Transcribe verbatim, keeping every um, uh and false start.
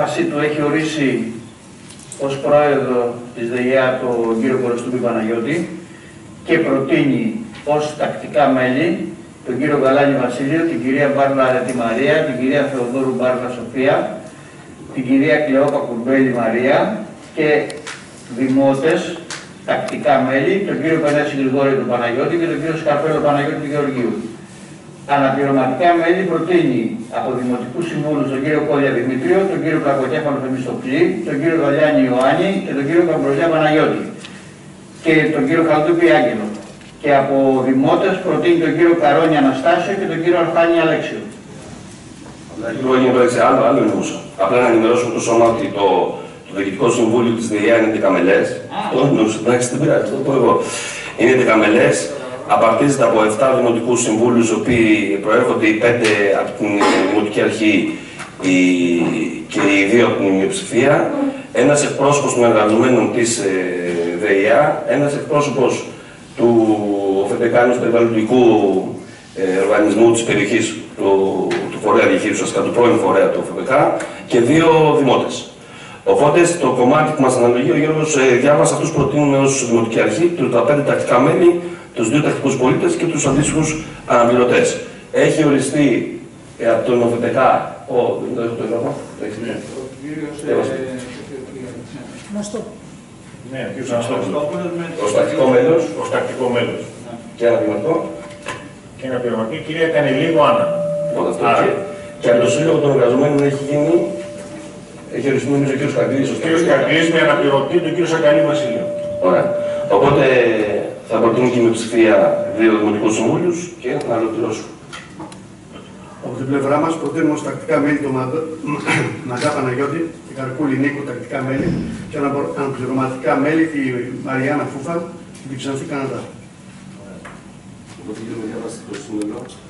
απόφαση του έχει ορίσει ως πρόεδρο της ΔΕΙΑ τον κύριο Κοροστούμη Παναγιώτη και προτείνει ως τακτικά μέλη τον κύριο Γαλάνη Βασίλειο, την κυρία Μπάρνα Αρετή Μαρία, την κυρία Θεοδόρου Μπάρνα Σοφία, την κυρία Κλεόπα Κουρμπέλη Μαρία και δημότες, τακτικά μέλη, τον κύριο Πενέση Γρηγόρη του Παναγιώτη και τον κύριο Σκαρπέλο Παναγιώτη του Γεωργίου. Αναπληρωματικά μέλη προτείνει από δημοτικούς συμβούλους τον κύριο Κόλια Δημητρίου, τον κύριο Πλακοκέφαλο Θεμιστοκλή, τον κύριο Δαλιάνη Ιωάννη και τον κύριο Καμπροζιά Παναγιώτη και τον κύριο Χαλτούπη Άγγελο. Και από δημότες προτείνει τον κύριο Καρόνι Αναστάσιο και τον κύριο Αρχάνη Αλέξιο. Λοιπόν, έγινε πράξη άλλο, άλλο εννοούσα. Απλά να ενημερώσουμε το σώμα ότι το, το Διοικητικό Συμβούλιο της ΔΕΙΑ είναι δεκαμελές. Το εννοούσα, εντάξει, δεν πειράζει, το πω εγώ. Είναι δεκαμελές, απαρτίζεται από επτά δημοτικούς συμβούλους, οι οποίοι προέρχονται οι πέντε από την Δημοτική Αρχή οι, και οι δύο από την μειοψηφία. Ένας εκπρόσωπος των εργαζομένων της ε, ΔΕΙΑ, ένας εκπρόσωπος του ΟΦΕΠΕΚΑ, του περιβαλλοντικού ε, οργανισμού της περιοχής, του, του φορέα διαχείρισης, ουσιαστικά του πρώην φορέα του ΟΦΕΠΕΚΑ, και δύο δημότες. Οπότε, στο κομμάτι που μας αναλογεί, ο Γιώργος ε, διάβασε αυτούς που προτείνουμε ως Δημοτική Αρχή, τα πέντε τακτικά μέλη, τους δύο τακτικούς πολίτες και τους αντίστοιχους αναπληρωτές. Έχει οριστεί ε, από τον ΟΦΕΠΕΚΑ. Ο, δεν το έχω το έγγραφο. Το έχεις πει. Ναι, ο κ. Αναστόπουλος. Ως τακτικό μέλος. Ως τακτικό μέλος. Και αναπληρωτικό. Και αναπληρωτική κυρία Κανελίδου Άννα. Άρα. Και από το Σύλλογο των Εργαζομένων έχει γίνει. Έχει οριστεί νομίζω ο κ. Καγκλής. Ο κ. Καγκλής με αναπληρωτή τον κ. Σακαλή Βασίλειο. Ωραία. Οπότε θα προτείνω και με ψηφία δύο δημοτικούς συμβούλους και να ολοκληρώσουμε. Από την πλευρά μας προτείνουμε ως τακτικά μέλη τον Μαγκά Παναγιώτη, την Καρκούλη Νίκου, τακτικά μέλη, και αναπληρωματικά μέλη τη Μαριάννα Φούφα και την Ξανθή Καναδά. Οπότε, κύριε Μαριάννα, το σύνολο.